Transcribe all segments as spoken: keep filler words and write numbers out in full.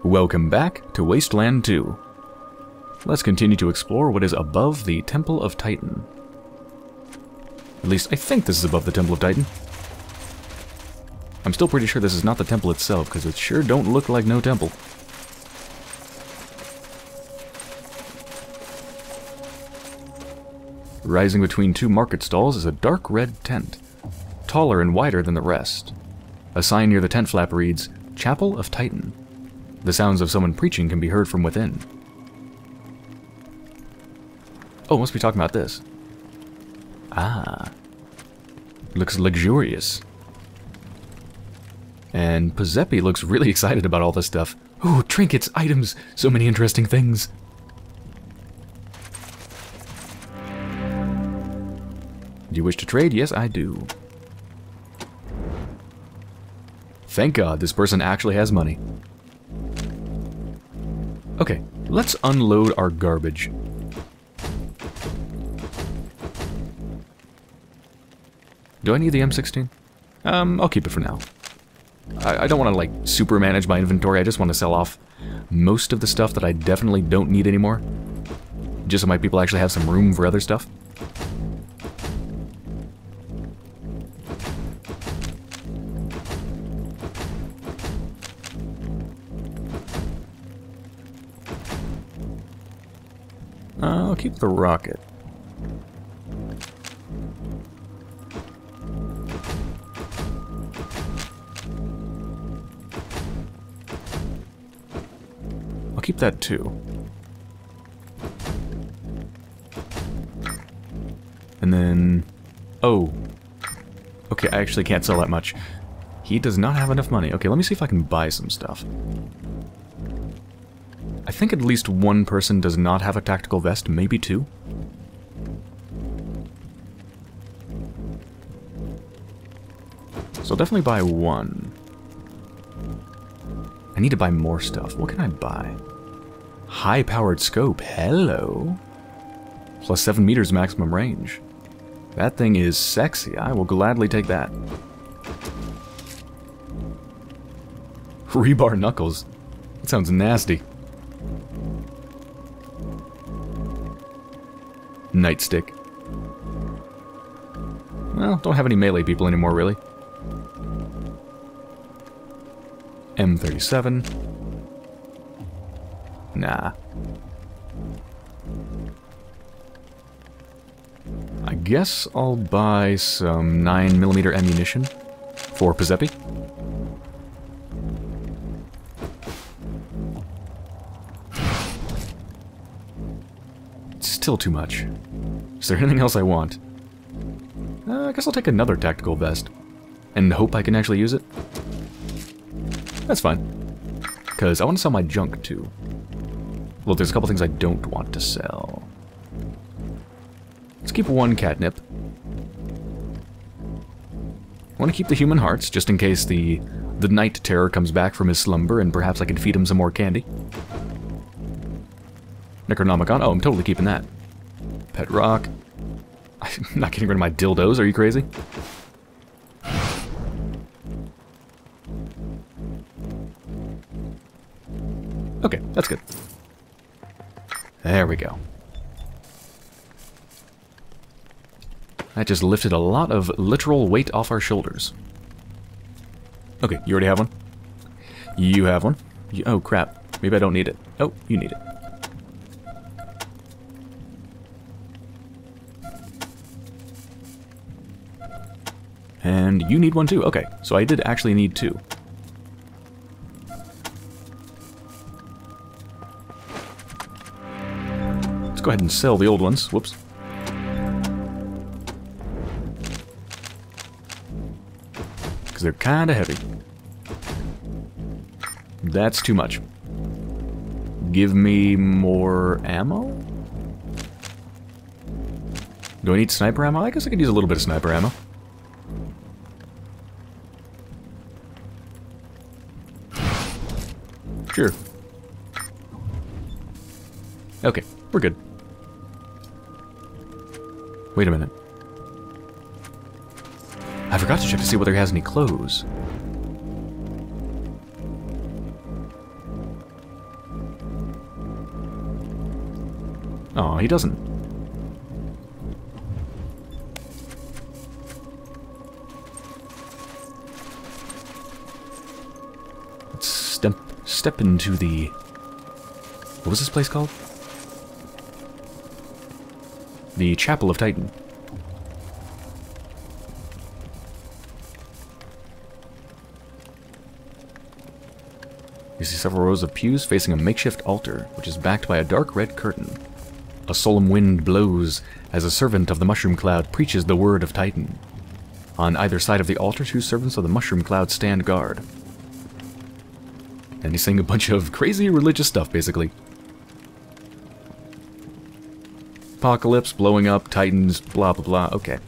Welcome back to Wasteland two. Let's continue to explore what is above the Temple of Titan. At least, I think this is above the Temple of Titan. I'm still pretty sure this is not the temple itself, because it sure don't look like no temple. Rising between two market stalls is a dark red tent, taller and wider than the rest. A sign near the tent flap reads, Chapel of Titan. The sounds of someone preaching can be heard from within. Oh, must be talking about this. Ah. Looks luxurious. And Posepi looks really excited about all this stuff. Ooh, trinkets, items, so many interesting things. Do you wish to trade? Yes, I do. Thank God this person actually has money. Okay, let's unload our garbage. Do I need the M sixteen? Um, I'll keep it for now. I, I don't want to, like, super manage my inventory. I just want to sell off most of the stuff that I definitely don't need anymore. Just so my people actually have some room for other stuff. Uh, I'll keep the rocket. I'll keep that too. And then... Oh. Okay, I actually can't sell that much. He does not have enough money. Okay, let me see if I can buy some stuff. I think at least one person does not have a tactical vest, maybe two. So I'll definitely buy one. I need to buy more stuff. What can I buy? High-powered scope. Hello. Plus seven meters maximum range. That thing is sexy. I will gladly take that. Rebar knuckles. That sounds nasty. Nightstick. Well, don't have any melee people anymore, really. M thirty-seven. Nah. I guess I'll buy some nine millimeter ammunition for Posepi. Still too much. Is there anything else I want? Uh, I guess I'll take another tactical vest. And hope I can actually use it. That's fine. Because I want to sell my junk too. Well, there's a couple things I don't want to sell. Let's keep one catnip. I want to keep the human hearts, just in case the, the night terror comes back from his slumber, and perhaps I can feed him some more candy. Necronomicon. Oh, I'm totally keeping that. Pet rock. I'm not getting rid of my dildos, are you crazy? Okay, that's good. There we go. That just lifted a lot of literal weight off our shoulders. Okay, you already have one? You have one. You, oh, crap. Maybe I don't need it. Oh, you need it. And you need one too. Okay, so I did actually need two. Let's go ahead and sell the old ones. Whoops. Because they're kind of heavy. That's too much. Give me more ammo? Do I need sniper ammo? I guess I could use a little bit of sniper ammo. Sure. Okay, we're good. Wait a minute. I forgot to check to see whether he has any clothes. Oh, he doesn't. Let's step, step into the... What was this place called? The Chapel of Titan. You see several rows of pews facing a makeshift altar, which is backed by a dark red curtain. A solemn wind blows as a servant of the mushroom cloud preaches the word of Titan. On either side of the altar, two servants of the mushroom cloud stand guard. And he's saying a bunch of crazy religious stuff, basically. Apocalypse, blowing up, Titans, blah blah blah, okay.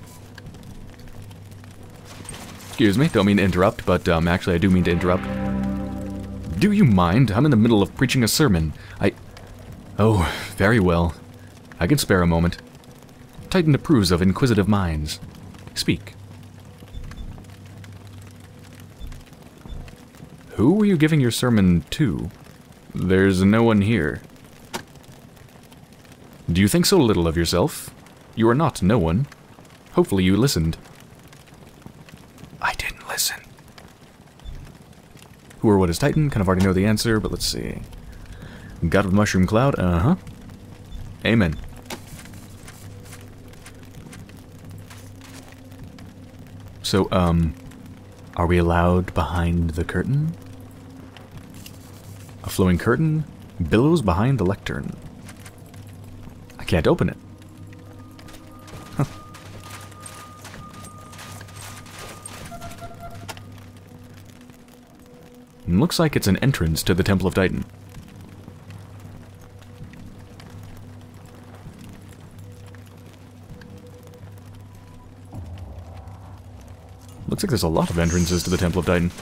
Excuse me, don't mean to interrupt, but um, actually I do mean to interrupt. Do you mind? I'm in the middle of preaching a sermon. I... Oh, very well. I can spare a moment. Titan approves of inquisitive minds. Speak. Who were you giving your sermon to? There's no one here. Do you think so little of yourself? You are not no one. Hopefully you listened. I didn't listen. Who or what is Titan? Kind of already know the answer, but let's see. God of the Mushroom Cloud? Uh-huh. Amen. So, um... are we allowed behind the curtain? A flowing curtain billows behind the lectern. I can't open it. Huh. Looks like it's an entrance to the Temple of Titan. Looks like there's a lot of entrances to the Temple of Titan.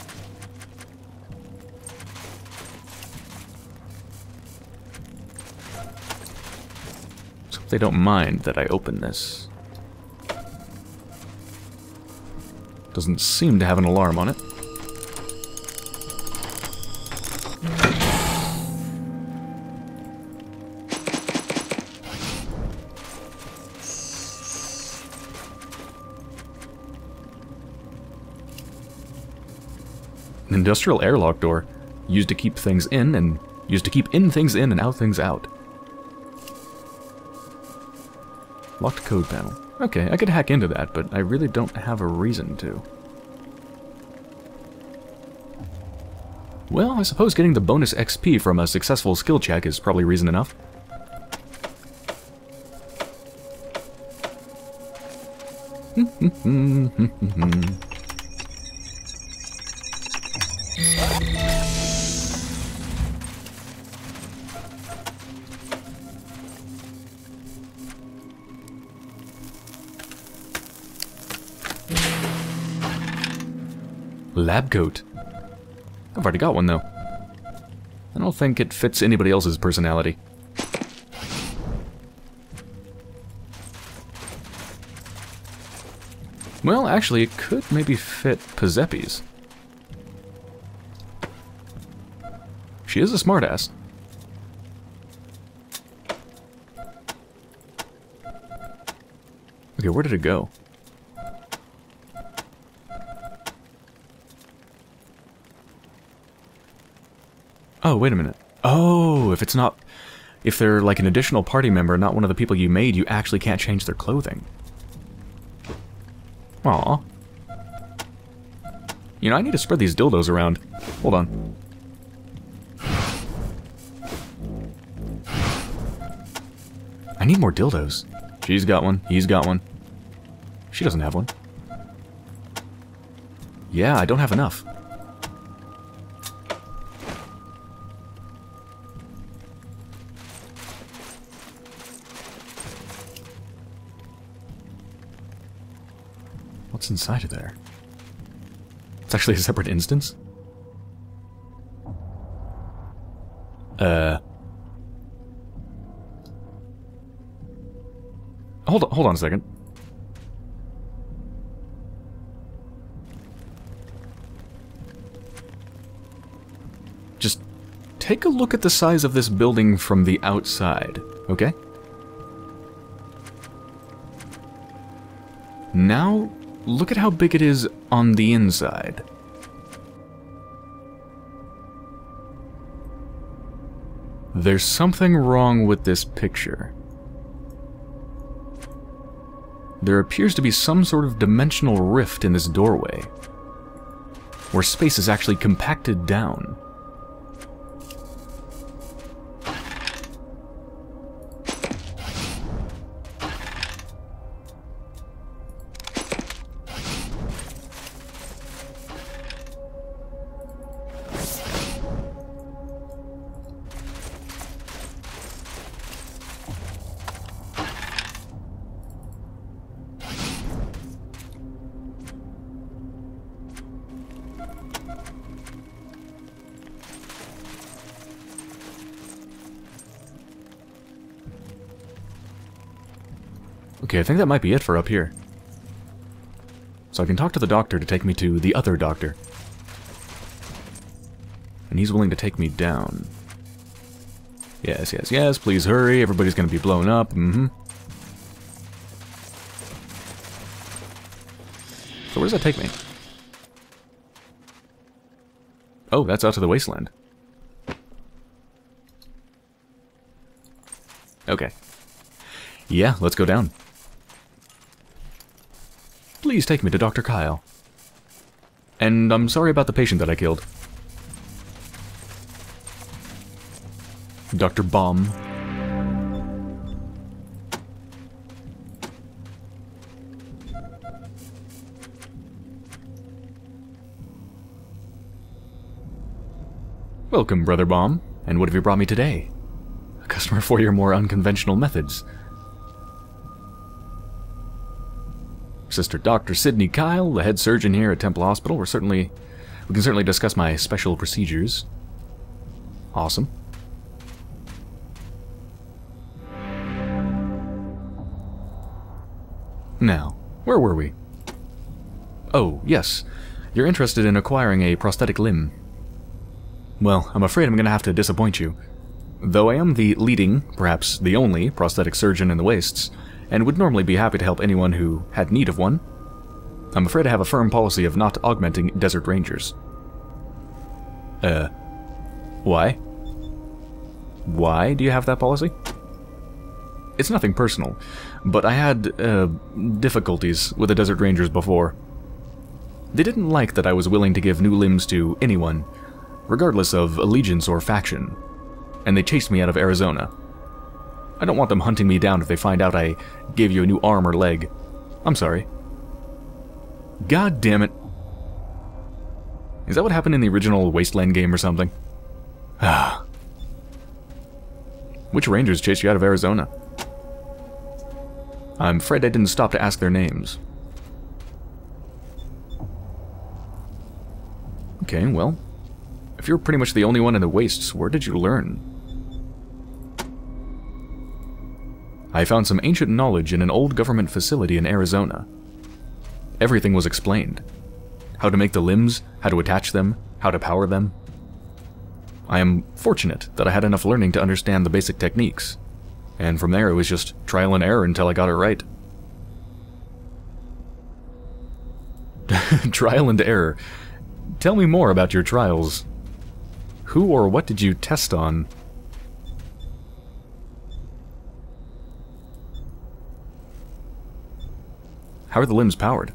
So if they don't mind that I open this. Doesn't seem to have an alarm on it. An industrial airlock door, used to keep things in and used to keep in things in and out things out. Locked code panel. Okay, I could hack into that, but I really don't have a reason to. Well, I suppose getting the bonus X P from a successful skill check is probably reason enough. Lab coat. I've already got one, though. I don't think it fits anybody else's personality. Well, actually, it could maybe fit Pazeppi's. She is a smartass. Okay, where did it go? Oh, wait a minute. Oh, if it's not... If they're like an additional party member, not one of the people you made, you actually can't change their clothing. Aw. You know, I need to spread these dildos around. Hold on. I need more dildos. She's got one. He's got one. She doesn't have one. Yeah, I don't have enough. What's inside of there? It's actually a separate instance? Uh... Hold on, hold on a second. Just take a look at the size of this building from the outside, okay? Now, look at how big it is on the inside. There's something wrong with this picture. There appears to be some sort of dimensional rift in this doorway, where space is actually compacted down. Okay, I think that might be it for up here. So I can talk to the doctor to take me to the other doctor. And he's willing to take me down. Yes, yes, yes, please hurry. Everybody's gonna be blown up. Mm-hmm. So where does that take me? Oh, that's out to the Wasteland. Okay. Yeah, let's go down. Please take me to Doctor Kyle. And I'm sorry about the patient that I killed. Doctor Bomb. Welcome, Brother Bomb. And what have you brought me today? A customer for your more unconventional methods. Sister Doctor Sydney Kyle, the head surgeon here at Temple Hospital. We're certainly, we can certainly discuss my special procedures. Awesome. Now, where were we? Oh, yes. You're interested in acquiring a prosthetic limb. Well, I'm afraid I'm going to have to disappoint you. Though I am the leading, perhaps the only, prosthetic surgeon in the Wastes, and would normally be happy to help anyone who had need of one, I'm afraid I have a firm policy of not augmenting desert rangers. Uh, why? Why do you have that policy? It's nothing personal, but I had, uh, difficulties with the desert rangers before. They didn't like that I was willing to give new limbs to anyone, regardless of allegiance or faction, and they chased me out of Arizona. I don't want them hunting me down if they find out I gave you a new arm or leg. I'm sorry. God damn it. Is that what happened in the original Wasteland game or something? Ah. Which rangers chased you out of Arizona? I'm afraid I didn't stop to ask their names. Okay, well, if you're pretty much the only one in the Wastes, where did you learn? I found some ancient knowledge in an old government facility in Arizona. Everything was explained. How to make the limbs, how to attach them, how to power them. I am fortunate that I had enough learning to understand the basic techniques, and from there it was just trial and error until I got it right. Trial and error. Tell me more about your trials. Who or what did you test on? How are the limbs powered?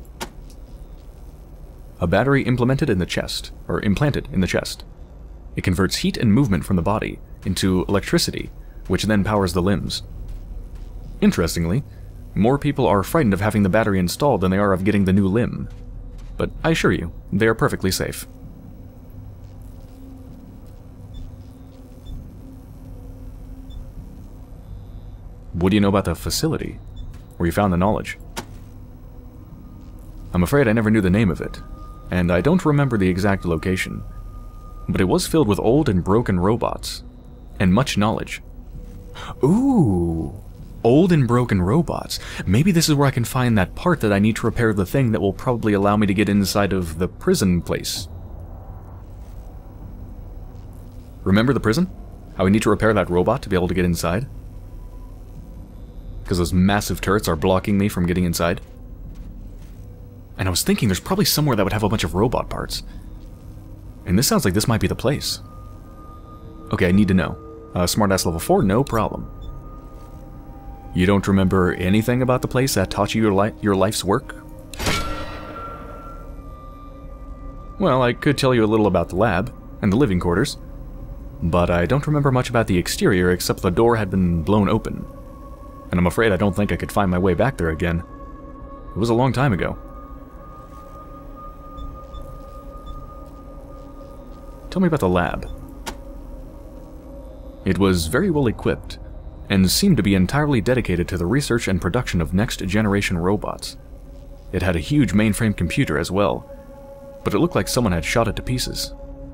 A battery implemented in the chest, or implanted in the chest. It converts heat and movement from the body into electricity, which then powers the limbs. Interestingly, more people are frightened of having the battery installed than they are of getting the new limb. But I assure you, they are perfectly safe. What do you know about the facility, where you found the knowledge? I'm afraid I never knew the name of it, and I don't remember the exact location, but it was filled with old and broken robots, and much knowledge. Ooh, old and broken robots. Maybe this is where I can find that part that I need to repair the thing that will probably allow me to get inside of the prison place. Remember the prison? How we need to repair that robot to be able to get inside? Because those massive turrets are blocking me from getting inside. And I was thinking there's probably somewhere that would have a bunch of robot parts. And this sounds like this might be the place. Okay, I need to know. Uh, smartass level four, no problem. You don't remember anything about the place that taught you your, li your life's work? Well, I could tell you a little about the lab and the living quarters, but I don't remember much about the exterior except the door had been blown open. And I'm afraid I don't think I could find my way back there again. It was a long time ago. Tell me about the lab. It was very well equipped, and seemed to be entirely dedicated to the research and production of next-generation robots. It had a huge mainframe computer as well, but it looked like someone had shot it to pieces.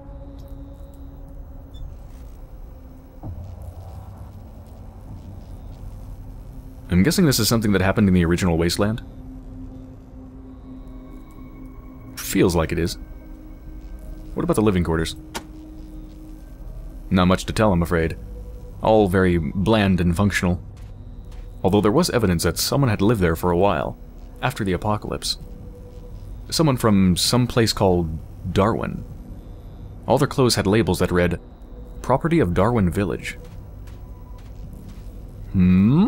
I'm guessing this is something that happened in the original Wasteland? Feels like it is. What about the living quarters? Not much to tell, I'm afraid. All very bland and functional. Although there was evidence that someone had lived there for a while, after the apocalypse. Someone from some place called Darwin. All their clothes had labels that read, "Property of Darwin Village." Hmm?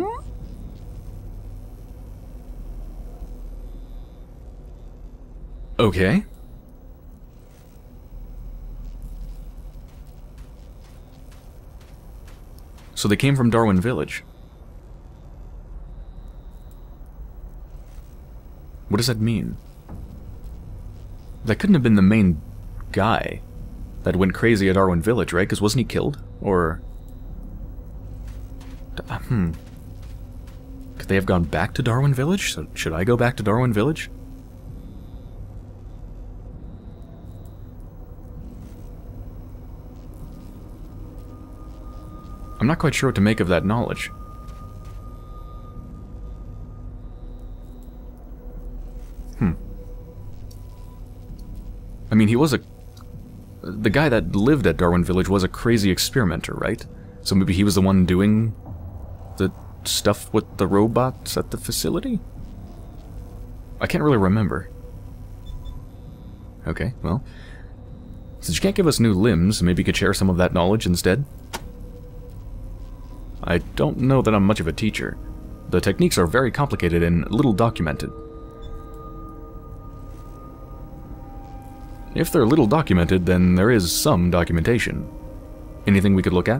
Okay. So they came from Darwin Village. What does that mean? That couldn't have been the main guy that went crazy at Darwin Village, right? Because wasn't he killed? Or... Hmm. Could they have gone back to Darwin Village? So should I go back to Darwin Village? I'm not quite sure what to make of that knowledge. Hmm. I mean, he was a... The guy that lived at Darwin Village was a crazy experimenter, right? So maybe he was the one doing the stuff with the robots at the facility? I can't really remember. Okay, well... Since you can't give us new limbs, maybe you could share some of that knowledge instead? I don't know that I'm much of a teacher. The techniques are very complicated and little documented. If they're little documented, then there is some documentation. Anything we could look at?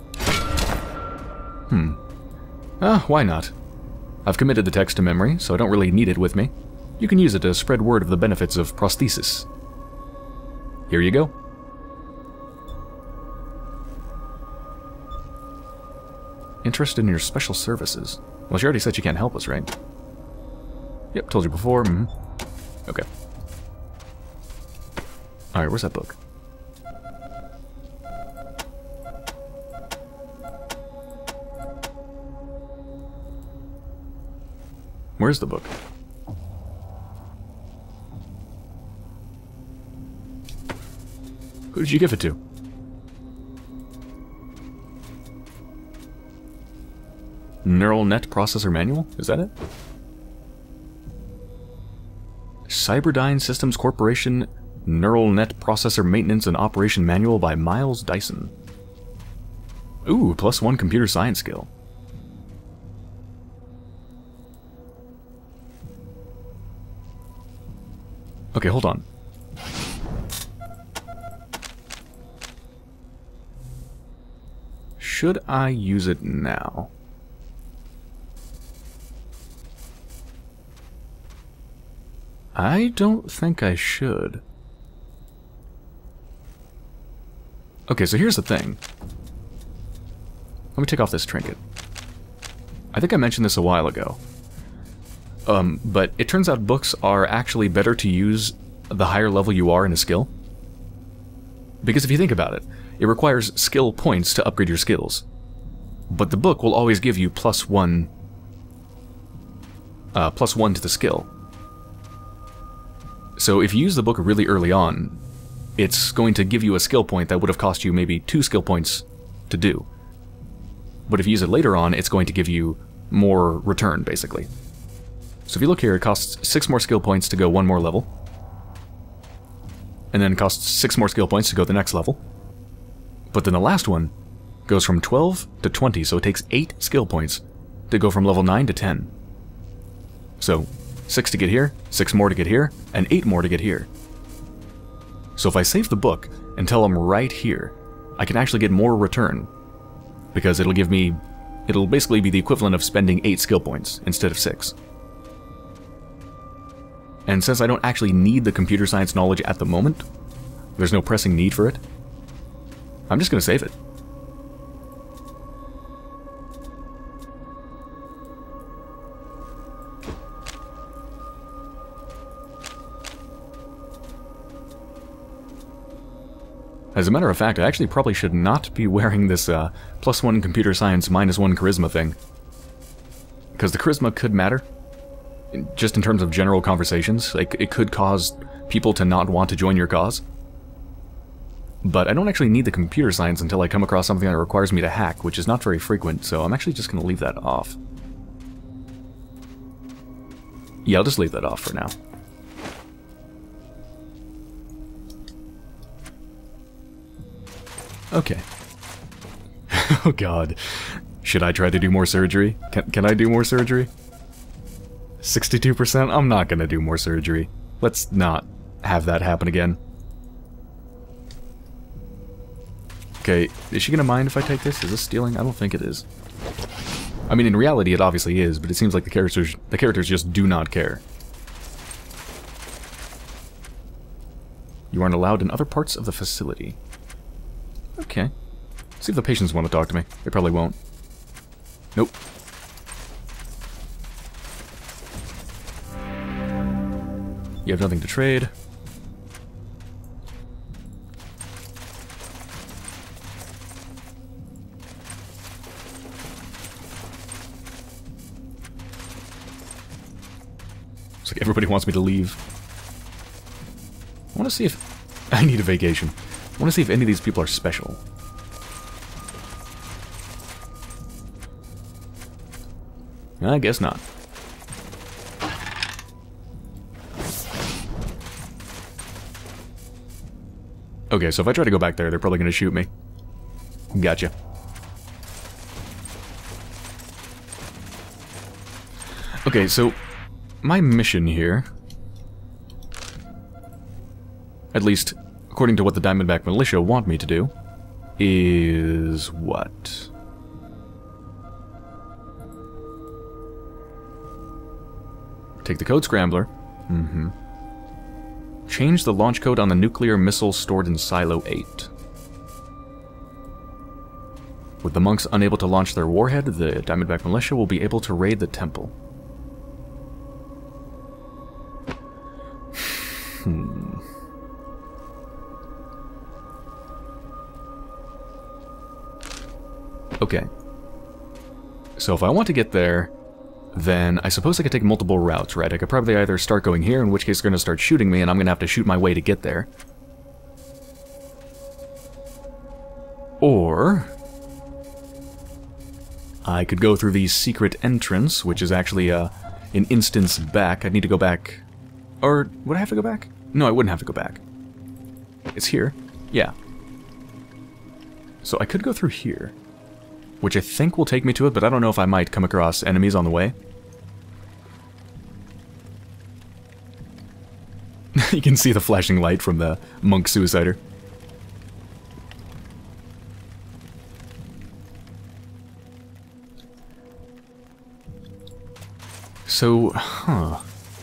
Hmm. Ah, why not? I've committed the text to memory, so I don't really need it with me. You can use it to spread word of the benefits of prosthesis. Here you go. Interested in your special services. Well, she already said she can't help us, right? Yep, told you before. Mm-hmm. Okay. Alright, where's that book? Where's the book? Who did you give it to? Neural Net Processor Manual? Is that it? Cyberdyne Systems Corporation Neural Net Processor Maintenance and Operation Manual by Miles Dyson. Ooh, plus one computer science skill. Okay, hold on. Should I use it now? I don't think I should. Okay, so here's the thing. Let me take off this trinket. I think I mentioned this a while ago. Um, but it turns out books are actually better to use the higher level you are in a skill. Because if you think about it, it requires skill points to upgrade your skills. But the book will always give you plus one... Uh, plus one to the skill. So if you use the book really early on, it's going to give you a skill point that would have cost you maybe two skill points to do. But if you use it later on, it's going to give you more return, basically. So if you look here, it costs six more skill points to go one more level. And then it costs six more skill points to go the next level. But then the last one goes from twelve to twenty, so it takes eight skill points to go from level nine to ten. So, six to get here, six more to get here, and eight more to get here. So if I save the book and tell them right here, I can actually get more return. Because it'll give me... it'll basically be the equivalent of spending eight skill points instead of six. And since I don't actually need the computer science knowledge at the moment, there's no pressing need for it, I'm just going to save it. As a matter of fact, I actually probably should not be wearing this uh, plus one computer science, minus one charisma thing. Because the charisma could matter. Just in terms of general conversations, like, it could cause people to not want to join your cause. But I don't actually need the computer science until I come across something that requires me to hack, which is not very frequent, so I'm actually just going to leave that off. Yeah, I'll just leave that off for now. Okay. Oh god. Should I try to do more surgery? Can, can I do more surgery? sixty-two percent? I'm not gonna do more surgery. Let's not have that happen again. Okay, is she gonna mind if I take this? Is this stealing? I don't think it is. I mean, in reality it obviously is, but it seems like the characters the characters just do not care. You aren't allowed in other parts of the facility. Okay. See if the patients want to talk to me. They probably won't. Nope. You have nothing to trade. Looks like everybody wants me to leave. I want to see if... I need a vacation. I want to see if any of these people are special. I guess not. Okay, so if I try to go back there, they're probably going to shoot me. Gotcha. Okay, so my mission here, at least according to what the Diamondback Militia want me to do, is what? Take the code scrambler. Mm-hmm. Change the launch code on the nuclear missile stored in Silo eight. With the monks unable to launch their warhead, the Diamondback Militia will be able to raid the temple. Hmm. Okay. So if I want to get there, then I suppose I could take multiple routes, right? I could probably either start going here, in which case they're going to start shooting me, and I'm going to have to shoot my way to get there. Or I could go through the secret entrance, which is actually uh, an instance back. I'd need to go back... Or would I have to go back? No, I wouldn't have to go back. It's here. Yeah. So I could go through here, which I think will take me to it, but I don't know if I might come across enemies on the way. You can see the flashing light from the monk suicider. So, huh.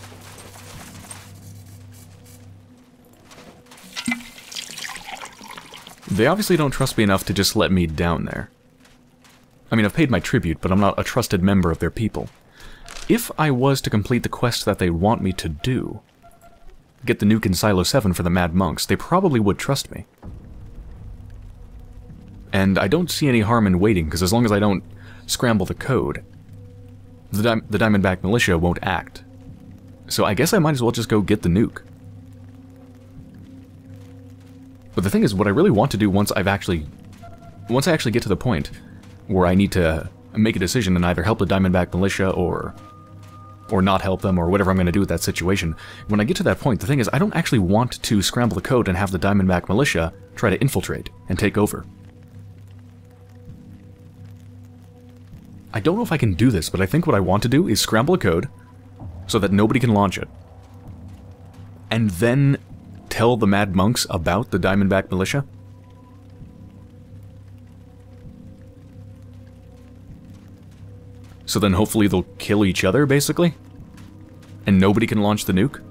They obviously don't trust me enough to just let me down there. I mean, I've paid my tribute, but I'm not a trusted member of their people. If I was to complete the quest that they want me to do, get the nuke in Silo seven for the Mad Monks, they probably would trust me. And I don't see any harm in waiting, because as long as I don't scramble the code, the, Di the Diamondback Militia won't act. So I guess I might as well just go get the nuke. But the thing is, what I really want to do once I've actually... Once I actually get to the point where I need to make a decision and either help the Diamondback Militia or... or not help them, or whatever I'm going to do with that situation. When I get to that point, the thing is, I don't actually want to scramble the code and have the Diamondback Militia try to infiltrate and take over. I don't know if I can do this, but I think what I want to do is scramble a code so that nobody can launch it. And then tell the Mad Monks about the Diamondback Militia. So then hopefully they'll kill each other, basically? And nobody can launch the nuke?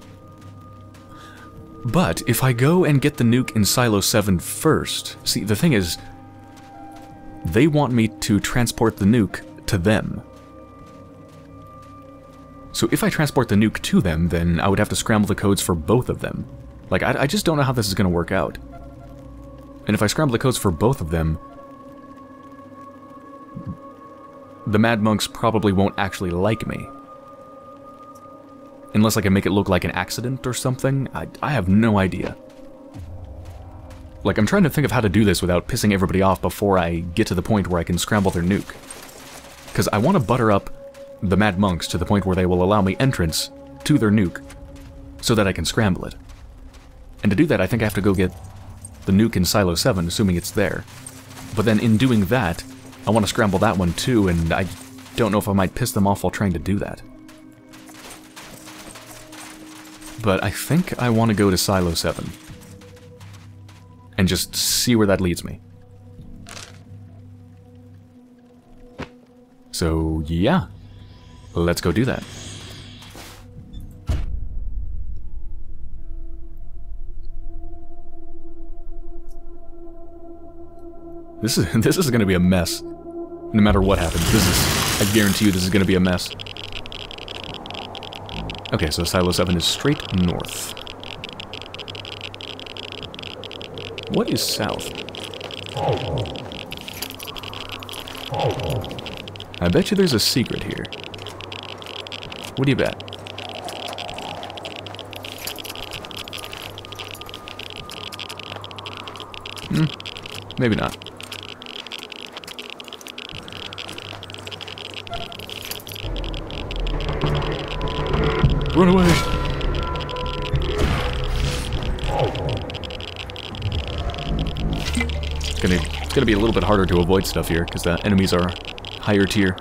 But if I go and get the nuke in Silo seven first... See, the thing is... They want me to transport the nuke to them. So if I transport the nuke to them, then I would have to scramble the codes for both of them. Like, I, I just don't know how this is going to work out. And if I scramble the codes for both of them... the Mad Monks probably won't actually like me. Unless I can make it look like an accident or something. I, I have no idea. Like, I'm trying to think of how to do this without pissing everybody off before I get to the point where I can scramble their nuke. Because I want to butter up the Mad Monks to the point where they will allow me entrance to their nuke so that I can scramble it. And to do that, I think I have to go get the nuke in Silo seven, assuming it's there. But then in doing that, I want to scramble that one too, and I don't know if I might piss them off while trying to do that. But I think I want to go to Silo seven. And just see where that leads me. So, yeah. Let's go do that. This is this is going to be a mess. No matter what happens, this is... I guarantee you this is going to be a mess. Okay, so Silo seven is straight north. What is south? I bet you there's a secret here. What do you bet? Hmm, maybe not. Run away! It's gonna, it's gonna be a little bit harder to avoid stuff here, because the enemies are higher tier.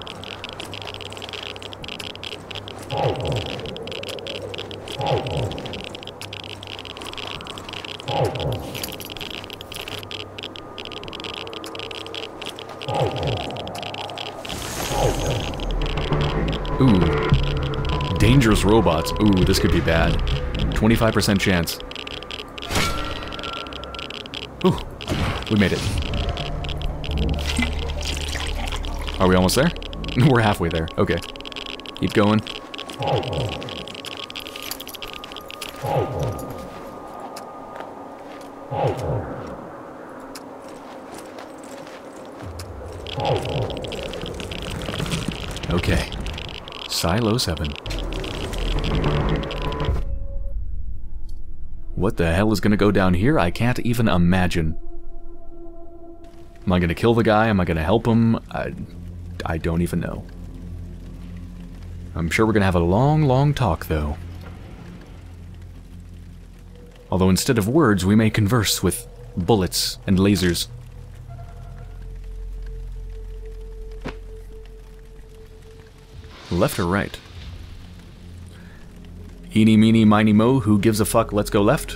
Ooh. Dangerous robots. Ooh, this could be bad. twenty-five percent chance. Ooh, we made it. Are we almost there? We're halfway there. Okay. Keep going. Okay. Silo seven. What the hell is gonna go down here? I can't even imagine. Am I gonna kill the guy? Am I gonna help him? I, I don't even know. I'm sure we're gonna have a long, long talk, though. Although instead of words, we may converse with bullets and lasers. Left or right? Eeny, meeny, miny, mo, who gives a fuck, let's go left?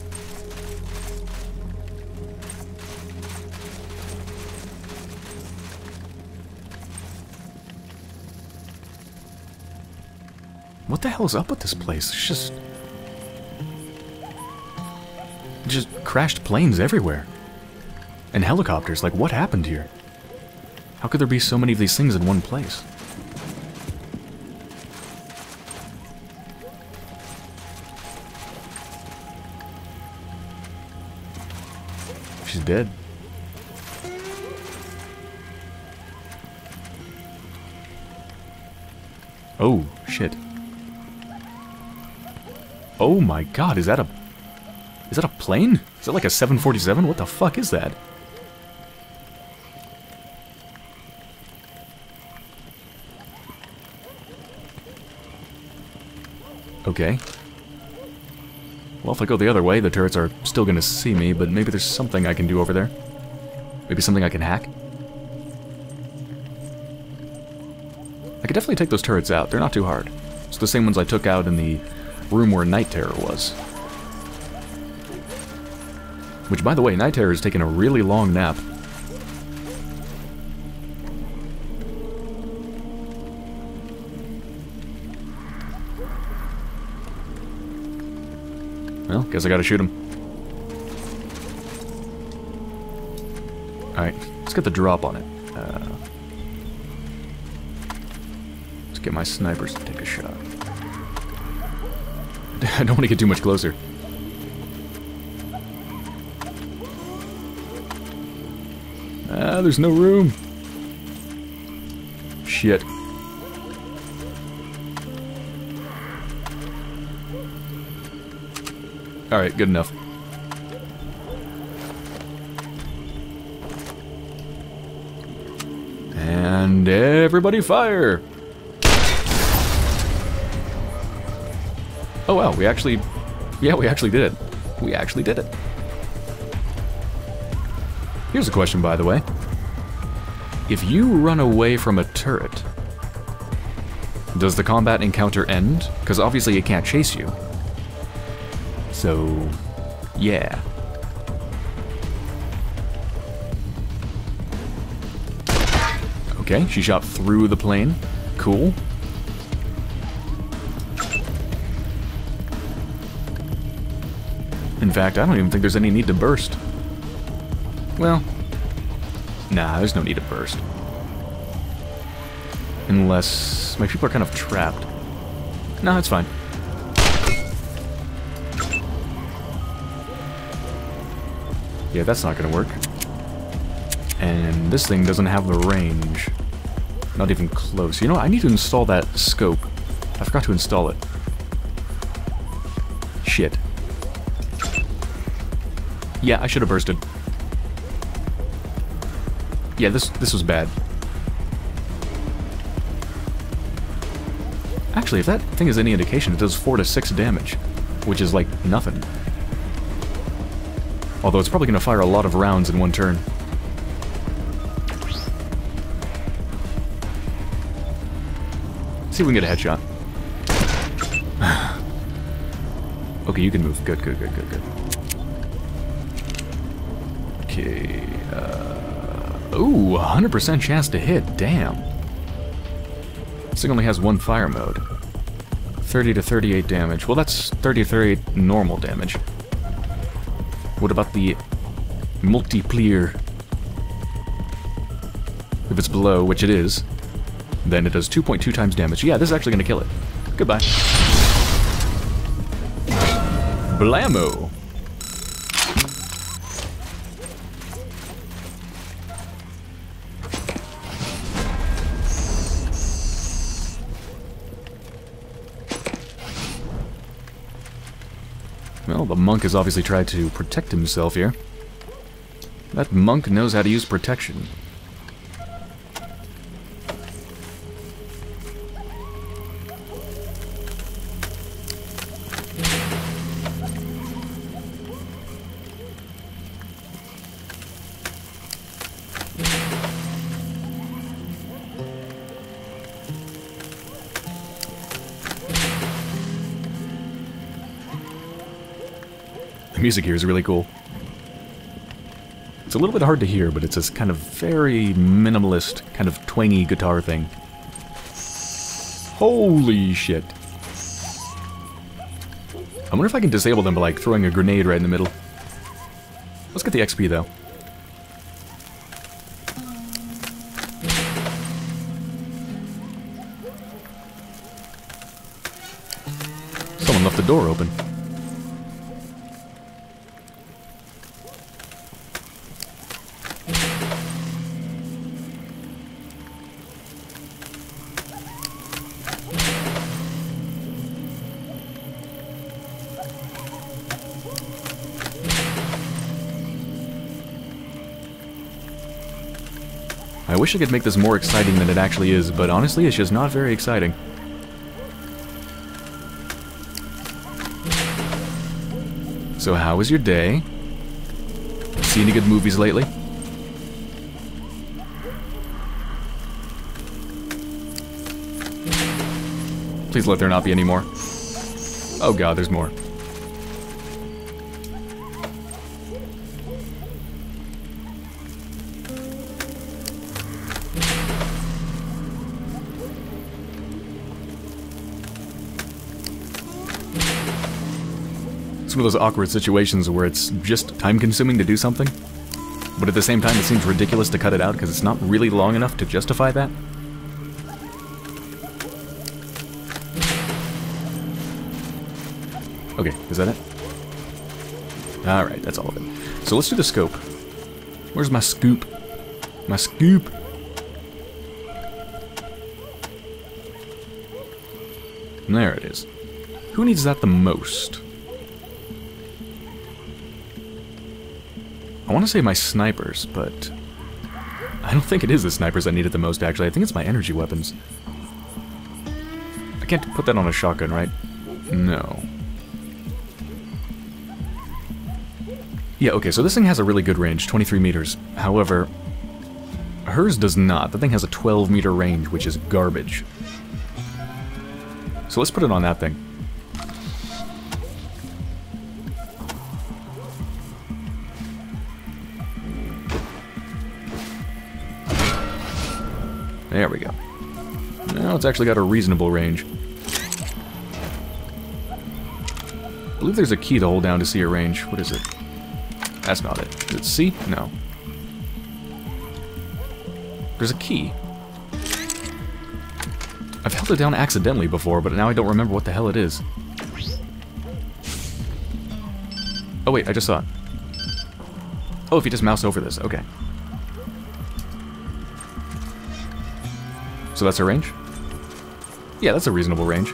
What the hell's up with this place? It's just... just crashed planes everywhere. And helicopters, like what happened here? How could there be so many of these things in one place? She's dead. Oh, shit. Oh my god, is that a... Is that a plane? Is that like a seven forty-seven? What the fuck is that? Okay. Well, if I go the other way, the turrets are still gonna see me, but maybe there's something I can do over there. Maybe something I can hack? I could definitely take those turrets out. They're not too hard. It's the same ones I took out in the room where Night Terror was. Which, by the way, Night Terror is taking a really long nap. Well, guess I gotta shoot him. Alright, let's get the drop on it. Uh, let's get my snipers to take a shot. I don't want to get too much closer. Ah, there's no room. Shit. Alright, good enough. And everybody fire! Oh wow, we actually... Yeah, we actually did it. We actually did it. Here's a question, by the way. If you run away from a turret, does the combat encounter end? Because obviously it can't chase you. So, yeah. Okay, she shot through the plane. Cool. In fact, I don't even think there's any need to burst. Well, nah, there's no need to burst. Unless my people are kind of trapped. No, it's fine. Yeah, that's not gonna work. And this thing doesn't have the range. Not even close. You know what? I need to install that scope. I forgot to install it. Shit. Yeah, I should have bursted. Yeah, this this was bad. Actually, if that thing is any indication, it does four to six damage, which is like nothing. Although it's probably going to fire a lot of rounds in one turn. See if we can get a headshot. Okay, you can move. Good, good, good, good, good. Okay. Uh, ooh, one hundred percent chance to hit. Damn. This thing only has one fire mode. thirty to thirty-eight damage. Well, that's thirty to thirty-eight normal damage. What about the multiplier? If it's below, which it is, then it does two point two times damage. Yeah, this is actually going to kill it. Goodbye. Blammo! Well, the monk has obviously tried to protect himself here. That monk knows how to use protection. The music here is really cool. It's a little bit hard to hear, but it's this kind of very minimalist, kind of twangy guitar thing. Holy shit. I wonder if I can disable them by like throwing a grenade right in the middle. Let's get the X P though. Someone left the door open. I wish I could make this more exciting than it actually is, but honestly, it's just not very exciting. So how was your day? See any good movies lately? Please let there not be any more. Oh god, there's more. It's one of those awkward situations where it's just time-consuming to do something, but at the same time it seems ridiculous to cut it out because it's not really long enough to justify that. Okay, is that it? Alright, that's all of it. So let's do the scope. Where's my scoop? My scoop! And there it is. Who needs that the most? I want to say my snipers, but I don't think it is the snipers I need it the most, actually. I think it's my energy weapons. I can't put that on a shotgun, right? No. Yeah, okay, so this thing has a really good range, twenty-three meters. However, hers does not. The thing has a twelve meter range, which is garbage. So let's put it on that thing. There we go. Now it's actually got a reasonable range. I believe there's a key to hold down to see your range. What is it? That's not it. Is it C? No. There's a key. I've held it down accidentally before, but now I don't remember what the hell it is. Oh wait, I just saw it. Oh, if you just mouse over this, okay. So that's her range? Yeah, that's a reasonable range.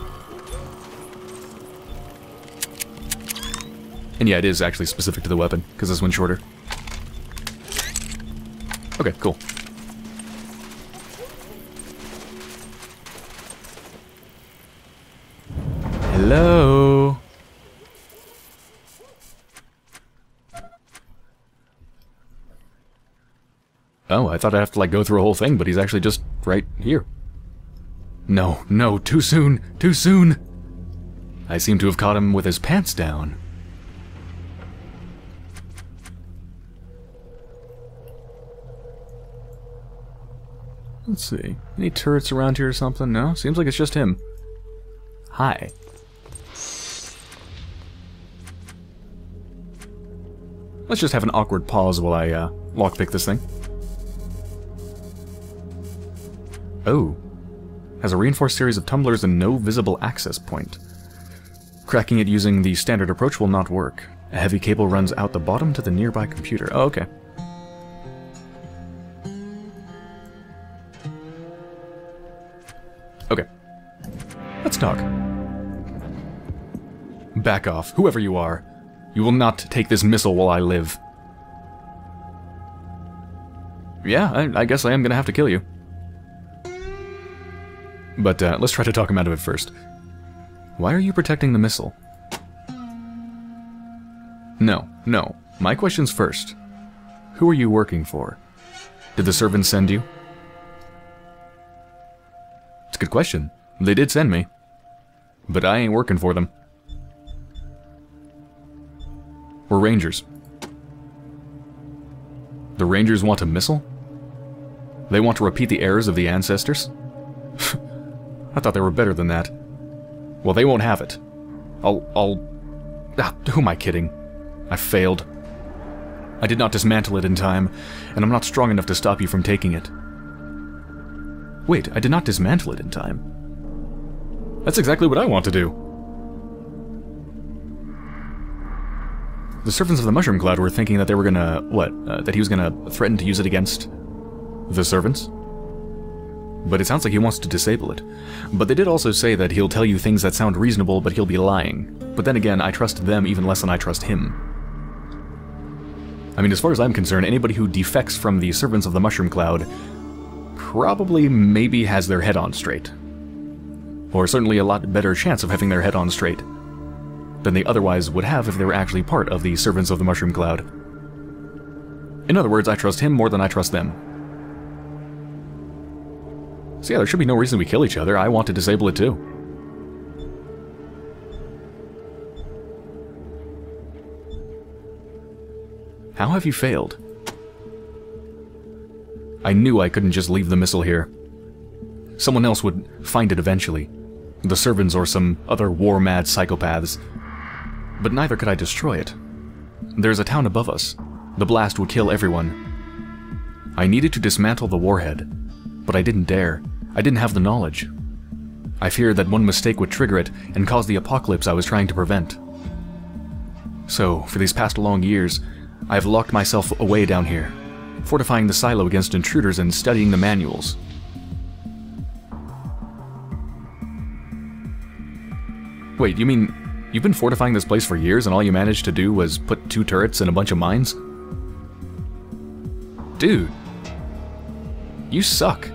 And yeah, it is actually specific to the weapon, because this one's shorter. Okay, cool. Hello? Oh, I thought I'd have to like go through a whole thing, but he's actually just right here. No, no, too soon, too soon! I seem to have caught him with his pants down. Let's see. Any turrets around here or something? No? Seems like it's just him. Hi. Let's just have an awkward pause while I uh, lockpick this thing. Oh. Has a reinforced series of tumblers and no visible access point. Cracking it using the standard approach will not work. A heavy cable runs out the bottom to the nearby computer. Oh, okay. Okay. Let's talk. Back off, whoever you are. You will not take this missile while I live. Yeah, I, I guess I am gonna have to kill you. But uh, let's try to talk him out of it first. Why are you protecting the missile? No, no. My question's first. Who are you working for? Did the servants send you? It's a good question. They did send me. But I ain't working for them. We're Rangers. The Rangers want a missile? They want to repeat the errors of the ancestors? I thought they were better than that. Well, they won't have it. I'll... I'll... Ah, who am I kidding? I failed. I did not dismantle it in time, and I'm not strong enough to stop you from taking it. Wait, I did not dismantle it in time. That's exactly what I want to do. The servants of the Mushroom Cloud were thinking that they were gonna... what? Uh, that he was gonna threaten to use it against... the servants? But it sounds like he wants to disable it. But they did also say that he'll tell you things that sound reasonable, but he'll be lying. But then again, I trust them even less than I trust him. I mean, as far as I'm concerned, anybody who defects from the servants of the Mushroom Cloud probably maybe has their head on straight. Or certainly a lot better chance of having their head on straight than they otherwise would have if they were actually part of the servants of the Mushroom Cloud. In other words, I trust him more than I trust them. So yeah, there should be no reason we kill each other. I want to disable it too. How have you failed? I knew I couldn't just leave the missile here. Someone else would find it eventually. The servants or some other war-mad psychopaths. But neither could I destroy it. There's a town above us. The blast would kill everyone. I needed to dismantle the warhead, but I didn't dare. I didn't have the knowledge. I feared that one mistake would trigger it and cause the apocalypse I was trying to prevent. So, for these past long years, I've locked myself away down here, fortifying the silo against intruders and studying the manuals. Wait, you mean you've been fortifying this place for years and all you managed to do was put two turrets and a bunch of mines? Dude, you suck.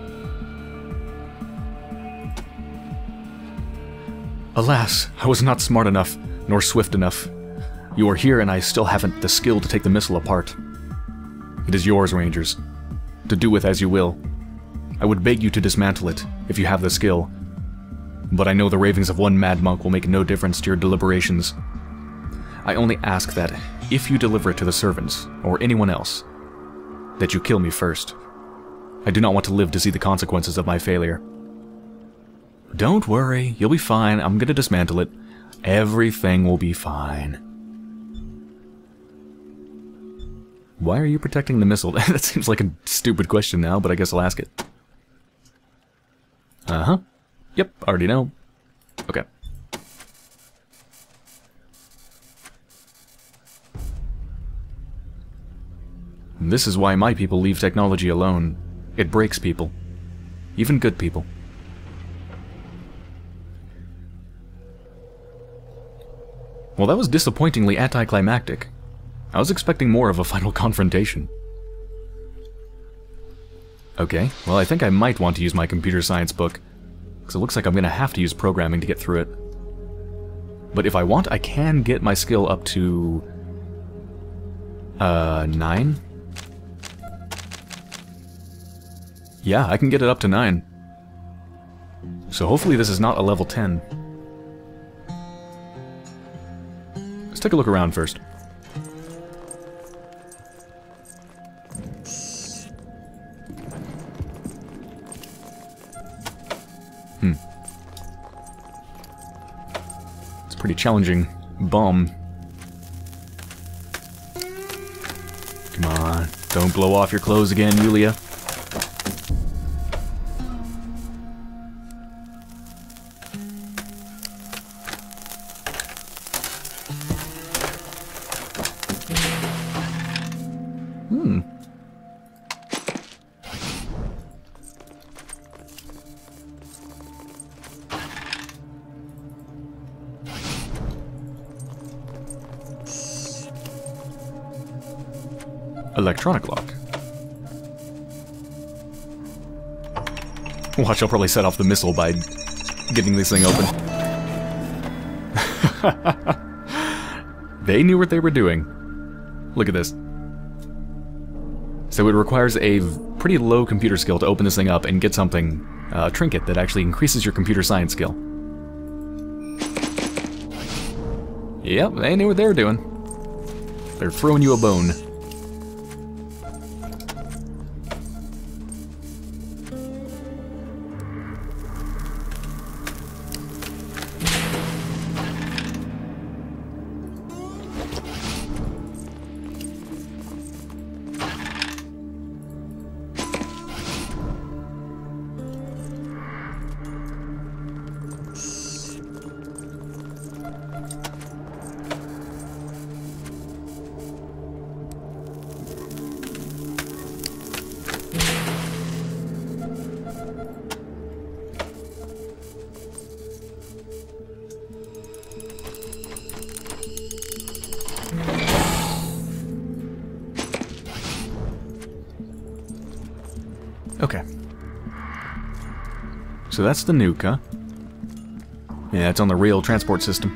Alas, I was not smart enough, nor swift enough. You are here and I still haven't the skill to take the missile apart. It is yours, Rangers, to do with as you will. I would beg you to dismantle it, if you have the skill. But I know the ravings of one mad monk will make no difference to your deliberations. I only ask that, if you deliver it to the servants, or anyone else, that you kill me first. I do not want to live to see the consequences of my failure. Don't worry, you'll be fine. I'm gonna dismantle it. Everything will be fine. Why are you protecting the missile? That seems like a stupid question now, but I guess I'll ask it. Uh-huh. Yep, already know. Okay. This is why my people leave technology alone. It breaks people. Even good people. Well, that was disappointingly anticlimactic. I was expecting more of a final confrontation. Okay, well I think I might want to use my computer science book, because it looks like I'm going to have to use programming to get through it. But if I want, I can get my skill up to... Uh, nine? Yeah, I can get it up to nine. So hopefully this is not a level ten. Let's take a look around first. Hmm. It's a pretty challenging bomb. Come on, don't blow off your clothes again, Yulia. Hmm. Electronic lock. Watch, I'll probably set off the missile by getting this thing open. They knew what they were doing. Look at this. So it requires a pretty low computer skill to open this thing up and get something, uh, a trinket that actually increases your computer science skill. Yep, they knew what they were doing. They're throwing you a bone. Okay. So that's the nuke, huh? Yeah, it's on the rail transport system.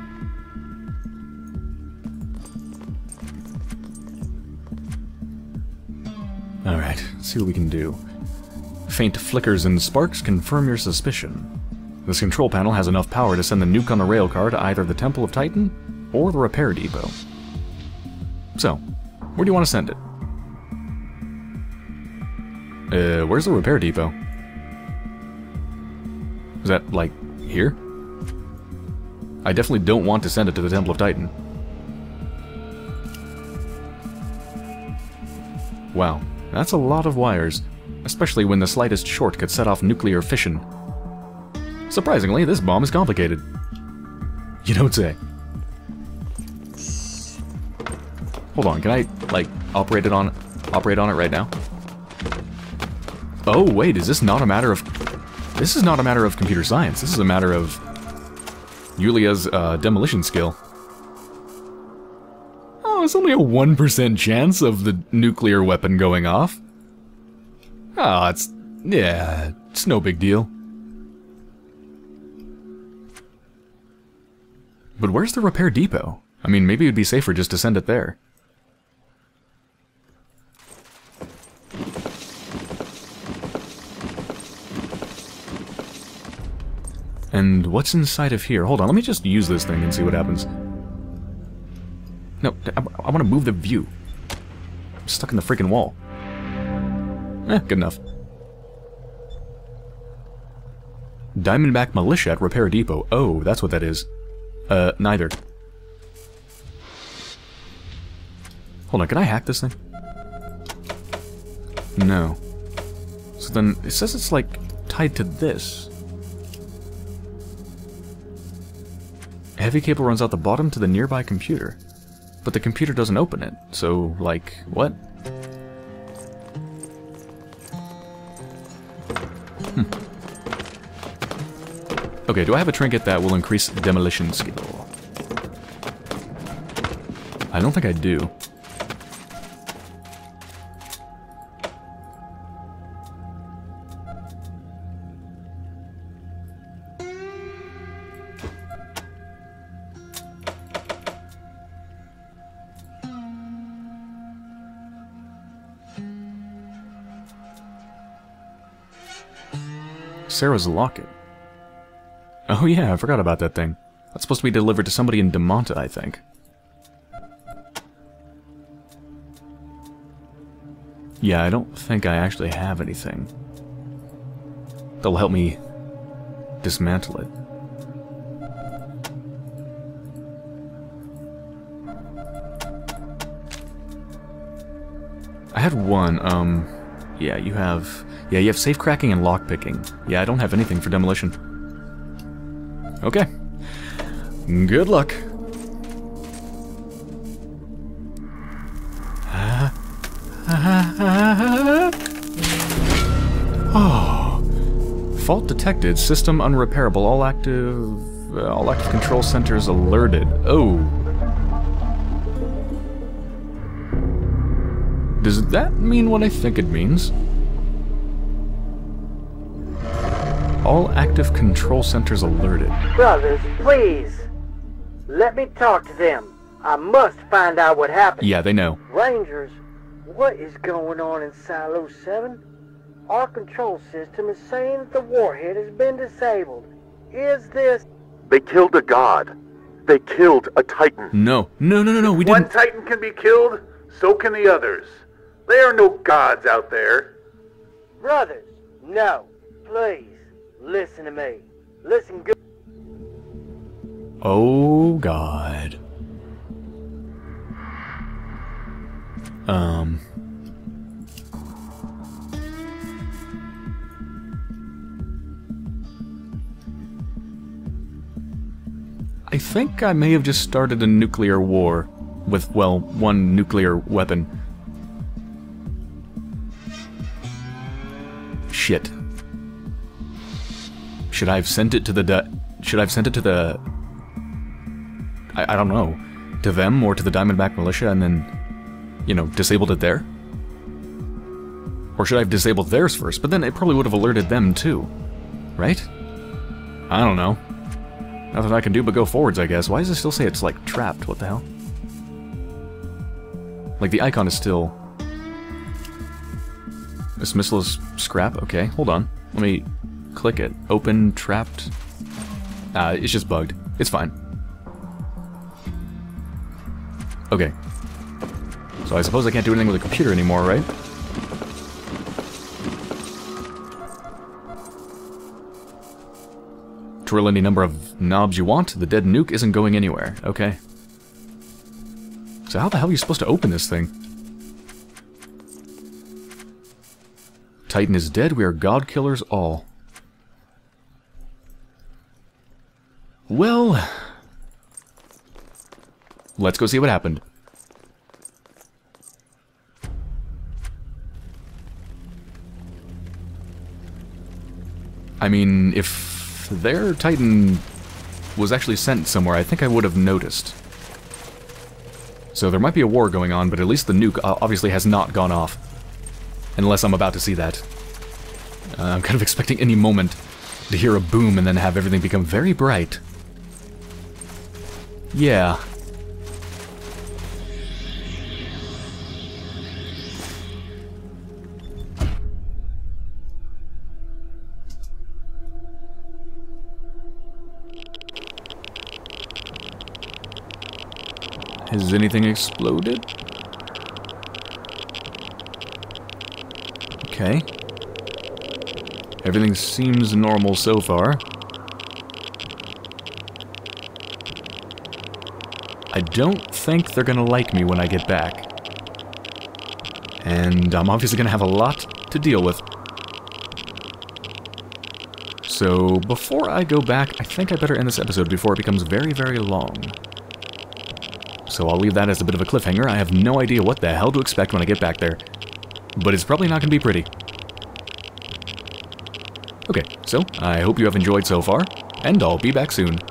Alright, let's see what we can do. Faint flickers and sparks confirm your suspicion. This control panel has enough power to send the nuke on the rail car to either the Temple of Titan or the repair depot. So, where do you want to send it? Uh, where's the repair depot? Is that, like, here? I definitely don't want to send it to the Temple of Titan. Wow, that's a lot of wires, especially when the slightest short could set off nuclear fission. Surprisingly, this bomb is complicated. You don't say. Hold on, can I, like, operate it on, operate on it right now? Oh, wait, is this not a matter of... This is not a matter of computer science. This is a matter of Yulia's uh, demolition skill. Oh, it's only a one percent chance of the nuclear weapon going off. Ah, oh, it's... yeah, it's no big deal. But where's the repair depot? I mean, maybe it'd be safer just to send it there. And what's inside of here? Hold on, let me just use this thing and see what happens. No, I, I want to move the view. I'm stuck in the freaking wall. Eh, good enough. Diamondback Militia at Repair Depot. Oh, that's what that is. Uh, neither. Hold on, can I hack this thing? No. So then, it says it's like tied to this. A heavy cable runs out the bottom to the nearby computer. But the computer doesn't open it, so, like, what? Hmm. Okay, do I have a trinket that will increase demolition skill? I don't think I do. Sarah's locket. Oh yeah, I forgot about that thing. That's supposed to be delivered to somebody in DeMonta, I think. Yeah, I don't think I actually have anything that'll help me dismantle it. I had one, um... yeah, you have... Yeah, you have safe cracking and lock picking. Yeah, I don't have anything for demolition. Okay. Good luck. Oh. Fault detected. System unrepairable. All active... Uh, all active control centers alerted. Oh. Does that mean what I think it means? All active control centers alerted. Brothers, please. Let me talk to them. I must find out what happened. Yeah, they know. Rangers, what is going on in Silo seven? Our control system is saying that the warhead has been disabled. Is this... They killed a god. They killed a Titan. No. No, no, no, no, we didn't... One Titan can be killed, so can the others. There are no gods out there. Brothers, no. Please. Listen to me. Listen good. Oh, God. Um... I think I may have just started a nuclear war with, well, one nuclear weapon. Shit. Should I have sent it to the di- Should I have sent it to the... I, I don't know. To them or to the Diamondback Militia and then, you know, disabled it there? Or should I have disabled theirs first? But then it probably would have alerted them too. Right? I don't know. Nothing I can do but go forwards, I guess. Why does it still say it's, like, trapped? What the hell? Like, the icon is still... Dismissal's scrap? Okay, hold on. Let me click it. Open, trapped... Ah, it's just bugged. It's fine. Okay. So I suppose I can't do anything with the computer anymore, right? Drill any number of knobs you want. The dead nuke isn't going anywhere. Okay. So how the hell are you supposed to open this thing? Titan is dead. We are god killers all. Well... let's go see what happened. I mean, if their Titan was actually sent somewhere, I think I would have noticed. So there might be a war going on, but at least the nuke obviously has not gone off. Unless I'm about to see that. Uh, I'm kind of expecting any moment to hear a boom and then have everything become very bright. Yeah. Has anything exploded? Okay. Everything seems normal so far. I don't think they're gonna like me when I get back. And I'm obviously gonna have a lot to deal with. So, before I go back, I think I better end this episode before it becomes very, very long. So I'll leave that as a bit of a cliffhanger. I have no idea what the hell to expect when I get back there. But it's probably not going to be pretty. Okay, so I hope you have enjoyed so far, and I'll be back soon.